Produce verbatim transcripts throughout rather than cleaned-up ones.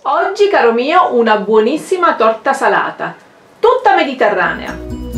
Oggi, caro mio, una buonissima torta salata, tutta mediterranea.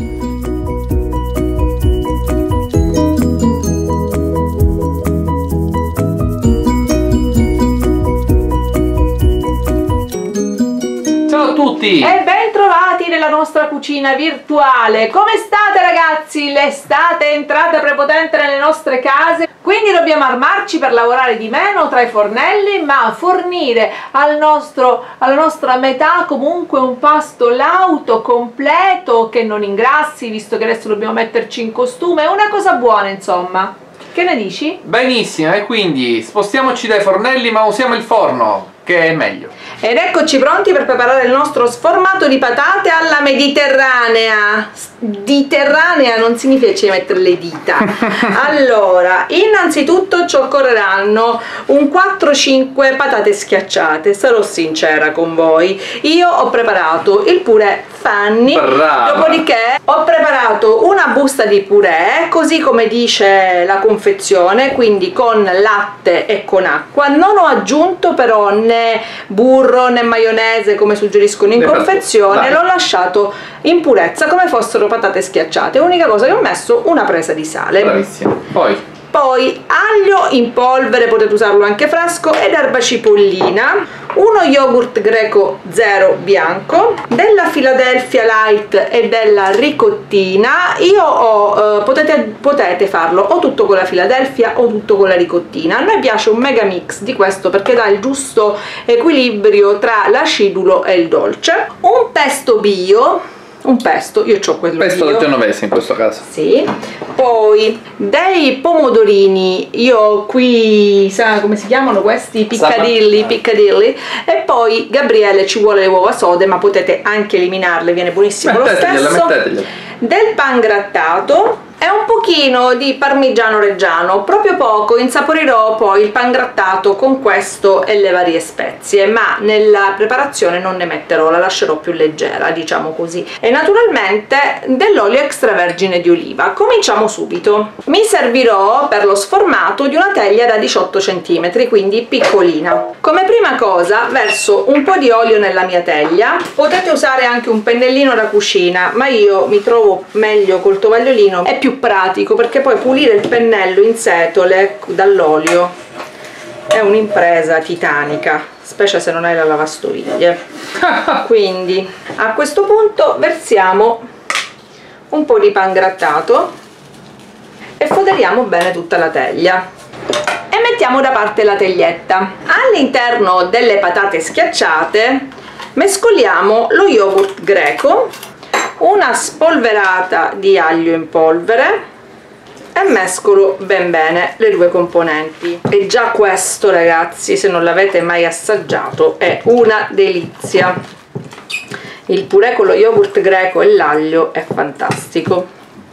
Ciao a tutti! E ben trovati nella nostra cucina virtuale. Come state, ragazzi? L'estate è entrata prepotente nelle nostre case, quindi dobbiamo armarci per lavorare di meno tra i fornelli, ma fornire al nostro, alla nostra metà comunque un pasto lauto, completo, che non ingrassi, visto che adesso dobbiamo metterci in costume. È una cosa buona, insomma. Che ne dici? Benissimo, e quindi spostiamoci dai fornelli, ma usiamo il forno, che è meglio. Ed eccoci pronti per preparare il nostro sformato di patate alla mediterranea. Mediterranea non significa ci mettere le dita. Allora, innanzitutto ci occorreranno un quattro cinque patate schiacciate, sarò sincera con voi. Io ho preparato il purè Fanny. Brava. Dopodiché ho preparato una busta di purè, così come dice la confezione, quindi con latte e con acqua. Non ho aggiunto però né burro né maionese come suggeriscono in confezione, l'ho lasciato in purezza come fossero patate schiacciate. L'unica cosa che ho messo, una presa di sale. Bravissimo. Poi Poi aglio in polvere, potete usarlo anche fresco, ed erba cipollina, uno yogurt greco zero bianco, della Philadelphia Light e della ricottina. Io ho, eh, potete, potete farlo o tutto con la Philadelphia o tutto con la ricottina. A noi piace un mega mix di questo perché dà il giusto equilibrio tra l'acidulo e il dolce. Un pesto bio, un pesto, io ho quello pesto da genovese in questo caso. Sì. Poi dei pomodorini, io qui, sa come si chiamano questi? Piccadilly, piccadilly. E poi Gabriele ci vuole le uova sode, ma potete anche eliminarle, viene buonissimo lo stesso. Del pan grattato e un pochino di parmigiano reggiano, proprio poco. Insaporirò poi il pan grattato con questo e le varie spezie, ma nella preparazione non ne metterò, la lascerò più leggera, diciamo così. E naturalmente dell'olio extravergine di oliva. Cominciamo subito. Mi servirò per lo sformato di una teglia da diciotto centimetri, quindi piccolina. Come prima cosa verso un po' di olio nella mia teglia. Potete usare anche un pennellino da cucina, ma io mi trovo meglio col tovagliolino, è più pratico perché poi pulire il pennello in setole dall'olio è un'impresa titanica, specie se non hai la lavastoviglie. Quindi a questo punto versiamo un po' di pan grattato e foderiamo bene tutta la teglia e mettiamo da parte la teglietta. All'interno delle patate schiacciate mescoliamo lo yogurt greco, una spolverata di aglio in polvere e mescolo ben bene le due componenti. E già questo, ragazzi, se non l'avete mai assaggiato, è una delizia. Il purè con lo yogurt greco e l'aglio è fantastico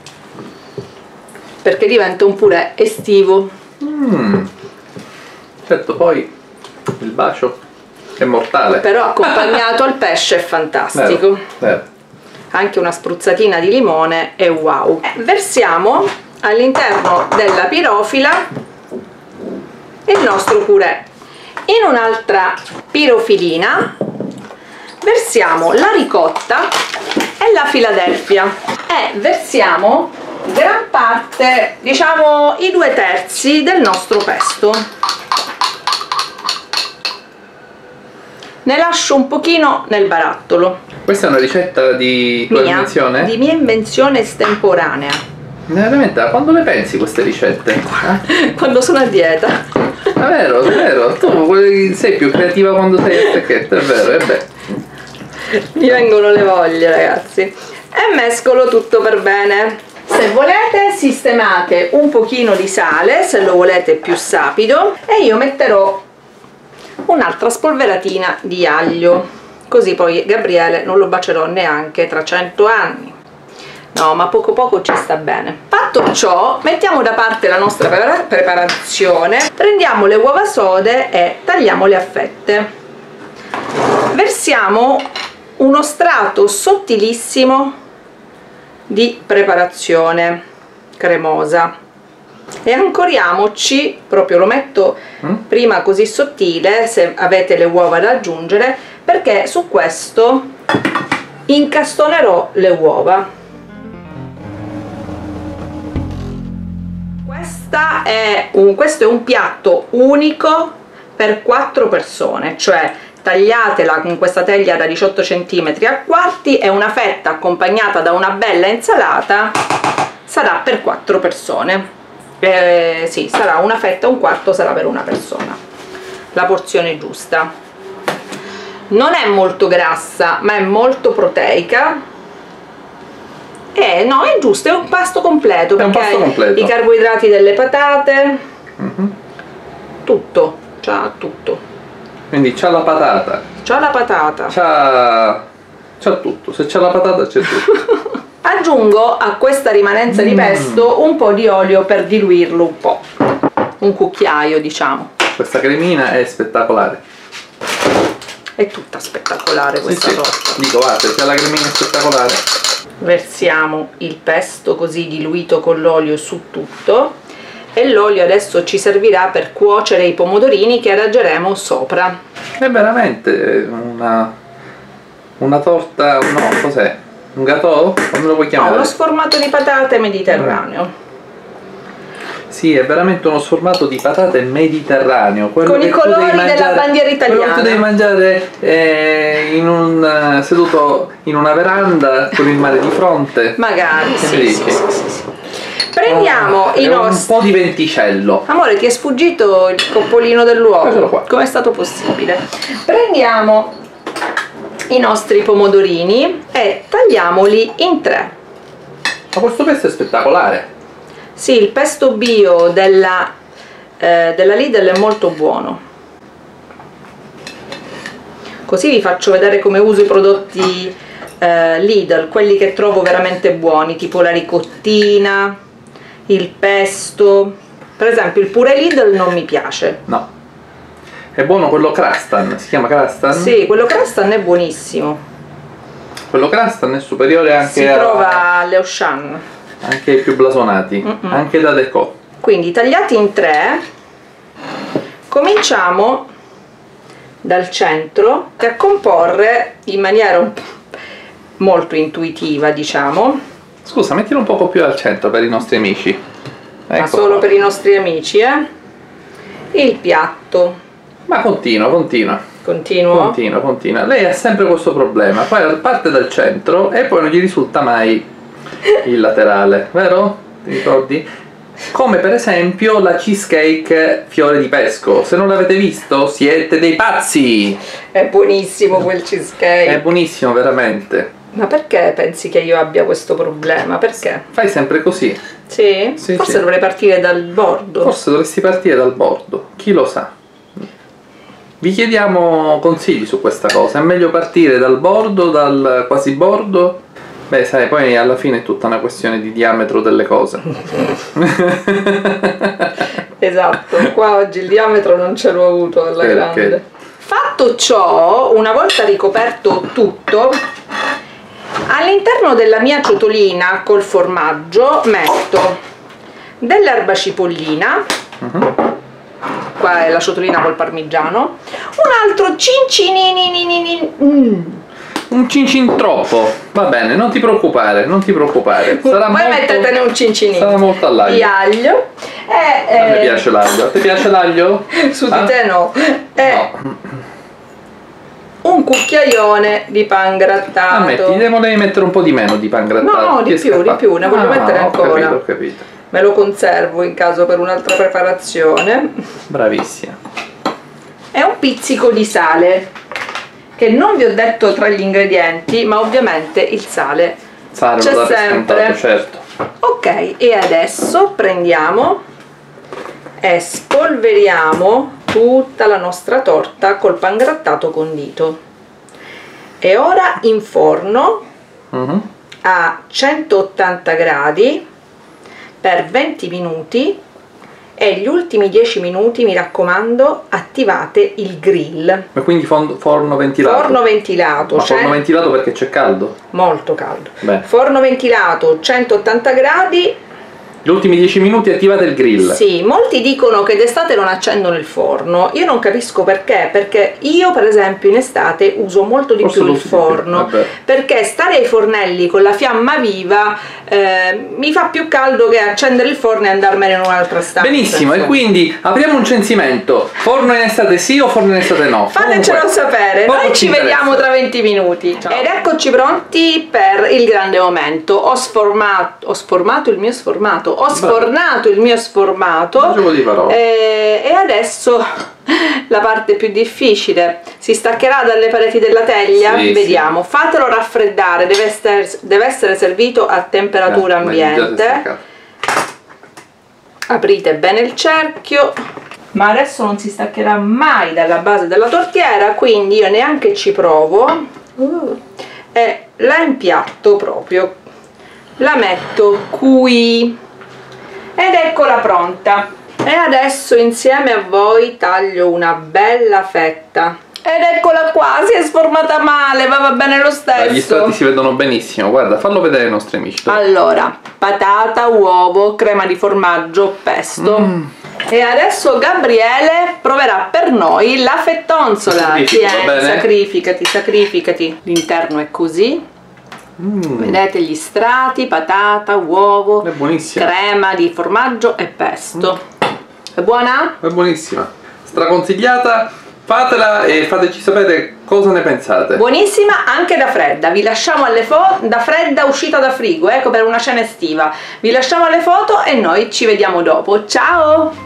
perché diventa un purè estivo. Mm. Certo, poi il bacio è mortale, però accompagnato al pesce è fantastico. Vero, vero. Anche una spruzzatina di limone e wow. Versiamo all'interno della pirofila il nostro purè. In un'altra pirofilina versiamo la ricotta e la Philadelphia e versiamo gran parte, diciamo i due terzi del nostro pesto. Ne lascio un pochino nel barattolo. Questa è una ricetta di tua mia, invenzione? Di mia invenzione estemporanea. Veramente, quando le pensi queste ricette? Eh? Quando sono a dieta. È vero, è vero, tu sei più creativa quando sei a stecchetta, è vero, e beh. Mi vengono le voglie, ragazzi. E mescolo tutto per bene. Se volete sistemate un pochino di sale, se lo volete più sapido, e io metterò un'altra spolveratina di aglio, così poi Gabriele non lo bacerò neanche tra cento anni. No, ma poco poco ci sta bene. Fatto ciò, mettiamo da parte la nostra preparazione, prendiamo le uova sode e tagliamole a fette. Versiamo uno strato sottilissimo di preparazione cremosa. E ancoriamoci, proprio lo metto mm? prima così sottile, se avete le uova da aggiungere, perché su questo incastonerò le uova. Questa è un, questo è un piatto unico per quattro persone, cioè tagliatela con questa teglia da diciotto centimetri a quarti e una fetta accompagnata da una bella insalata sarà per quattro persone. Eh, sì, sarà una fetta, un quarto sarà per una persona, la porzione giusta. Non è molto grassa ma è molto proteica e no, è giusto, è un pasto completo, è un perché pasto completo. I carboidrati delle patate, mm-hmm. tutto, c'ha tutto, quindi c'ha la patata, c'ha la patata, c'ha c'ha tutto, se c'è la patata c'è tutto. Aggiungo a questa rimanenza mm. di pesto un po' di olio per diluirlo un po', un cucchiaio diciamo. Questa cremina è spettacolare, è tutta spettacolare questa sì, torta. Sì. Dico, guarda, se la cremina è spettacolare. Versiamo il pesto così diluito con l'olio su tutto e l'olio adesso ci servirà per cuocere i pomodorini che adageremo sopra. È veramente una, una torta, no, cos'è? Un gâteau? Come lo puoi chiamare? No, uno sformato di patate mediterraneo. Mm. Sì, è veramente uno sformato di patate mediterraneo. Quello con i colori mangiare, della bandiera italiana. Quello che tu devi mangiare eh, in un, uh, seduto in una veranda con il mare di fronte. Magari, sì, sì, sì, sì, sì. Prendiamo oh, i nostri... un po' di venticello. Amore, ti è sfuggito il coppolino dell'uovo. Come è stato possibile? Prendiamo i nostri pomodorini e tagliamoli in tre. Ma questo pesto è spettacolare. Sì, il pesto bio della, eh, della Lidl è molto buono. Così vi faccio vedere come uso i prodotti eh, Lidl, quelli che trovo veramente buoni, tipo la ricottina, il pesto. Per esempio il purè Lidl non mi piace. No. È buono quello Crastan, si chiama Crastan? Sì, quello Crastan è buonissimo. Quello Crastan è superiore anche si a... trova alle Auchan. Anche i più blasonati, mm-mm. anche da Deco. Quindi tagliati in tre, cominciamo dal centro a comporre in maniera molto intuitiva, diciamo. Scusa, mettilo un poco più al centro per i nostri amici. Ecco Ma solo qua. per i nostri amici, eh? Il piatto. Ma continua, continua. Continuo? Continua, continua. Lei ha sempre questo problema, poi parte dal centro e poi non gli risulta mai il laterale, vero? Ti ricordi? Come per esempio la cheesecake fiore di pesco. Se non l'avete visto siete dei pazzi! È buonissimo quel cheesecake. È buonissimo veramente. Ma perché pensi che io abbia questo problema? Perché? Fai sempre così. Sì? Sì, Forse sì. dovrei partire dal bordo. Forse dovresti partire dal bordo, chi lo sa. Vi chiediamo consigli su questa cosa. È meglio partire dal bordo, dal quasi bordo? Beh, sai, poi alla fine è tutta una questione di diametro delle cose. Esatto, qua oggi il diametro non ce l'ho avuto alla Perché? grande. Fatto ciò, una volta ricoperto tutto, all'interno della mia ciotolina col formaggio metto dell'erba cipollina, uh-huh. qua è la ciotolina col parmigiano, un altro cincinini, mm. un cincin troppo, va bene, non ti preoccupare, non ti preoccupare. Sarà Poi molto, mettetene un cincinino. Sarà molto all'aglio. Di aglio. E, A me eh, piace l'aglio. Ti piace l'aglio? Su ah? di te no. E No. un cucchiaione di pan grattato. Ammetti, devo devi mettere un po' di meno di pan grattato. No, di più, di più, ne voglio ah, mettere ho ancora. Capito, ho capito. Me lo conservo in caso per un'altra preparazione. Bravissima. E un pizzico di sale, che non vi ho detto tra gli ingredienti, ma ovviamente il sale Sale c'è lo date sempre. scontato, certo. Ok, e adesso prendiamo e spolveriamo tutta la nostra torta col pan grattato condito. E ora in forno uh-huh. a centottanta gradi per venti minuti, e gli ultimi dieci minuti, mi raccomando, attivate il grill. Ma quindi forno, forno ventilato? Forno ventilato. Ma cioè, forno ventilato perché c'è caldo? molto caldo. Beh. Forno ventilato, centottanta gradi, Gli ultimi dieci minuti attivate il grill. Sì, molti dicono che d'estate non accendono il forno. Io non capisco perché, perché io per esempio in estate uso molto di Forse più il forno, perché stare ai fornelli con la fiamma viva eh, mi fa più caldo che accendere il forno e andarmene in un'altra stanza. Benissimo, insomma. E quindi apriamo un censimento. Forno in estate sì o forno in estate no? Fatecelo Comunque, sapere, noi ci vediamo tra venti minuti. Ciao. Ed eccoci pronti per il grande momento. Ho sformato, ho sformato il mio sformato, ho sfornato il mio sformato Gioco di parole. e, e adesso la parte più difficile. Si staccherà dalle pareti della teglia? Sì, Vediamo. Sì. Fatelo raffreddare, deve essere, deve essere servito a temperatura Eh, ambiente. Aprite bene il cerchio. Ma adesso non si staccherà mai dalla base della tortiera, quindi io neanche ci provo. Uh, e la impiatto proprio. La metto qui. Ed eccola pronta. E adesso insieme a voi taglio una bella fetta. Ed eccola qua, si è sformata male, ma va bene lo stesso. Gli strati si vedono benissimo, guarda, fallo vedere ai nostri amici. Allora, patata, uovo, crema di formaggio, pesto. Mm. E adesso Gabriele proverà per noi la fettonzola. Tieni, sacrificati, sacrificati. L'interno è così. Mm. Vedete gli strati, patata, uovo, è buonissima, crema di formaggio e pesto. Mm. È buona? È buonissima, straconsigliata, fatela e fateci sapere cosa ne pensate. Buonissima anche da fredda, vi lasciamo alle foto, da fredda uscita da frigo, ecco, per una cena estiva. Vi lasciamo alle foto e noi ci vediamo dopo. Ciao!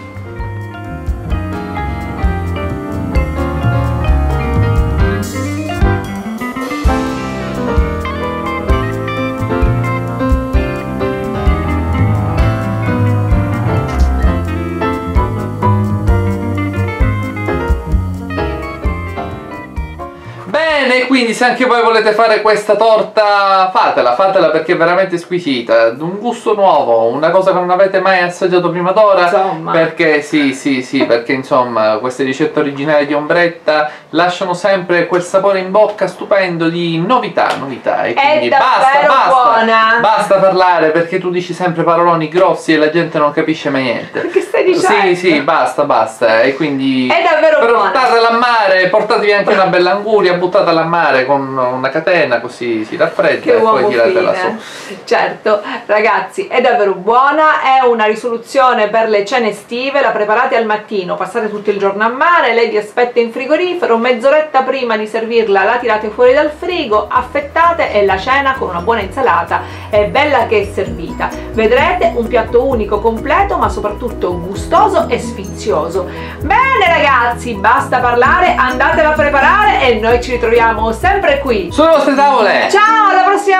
Quindi se anche voi volete fare questa torta, fatela, fatela perché è veramente squisita, un gusto nuovo, una cosa che non avete mai assaggiato prima d'ora. Insomma. Perché sì, sì, sì, perché insomma queste ricette originali di Ombretta lasciano sempre quel sapore in bocca stupendo di novità, novità. E quindi basta, basta, buona. basta parlare perché tu dici sempre paroloni grossi e la gente non capisce mai niente. Che stai dicendo? Sì, sì, basta, basta. E quindi è davvero buona. Portatela a mare, portatevi anche una bella anguria, buttatela a mare con una catena così si raffredda che e poi tiratela su. Certo, ragazzi, è davvero buona, è una risoluzione per le cene estive, la preparate al mattino, passate tutto il giorno a mare, lei vi aspetta in frigorifero, mezz'oretta prima di servirla la tirate fuori dal frigo, affettate e la cena con una buona insalata è bella che è servita. Vedrete un piatto unico, completo, ma soprattutto gustoso e sfizioso. Bene ragazzi, basta parlare, andatela a preparare e noi ci ritroviamo sempre qui sulle vostre tavole. Ciao, alla prossima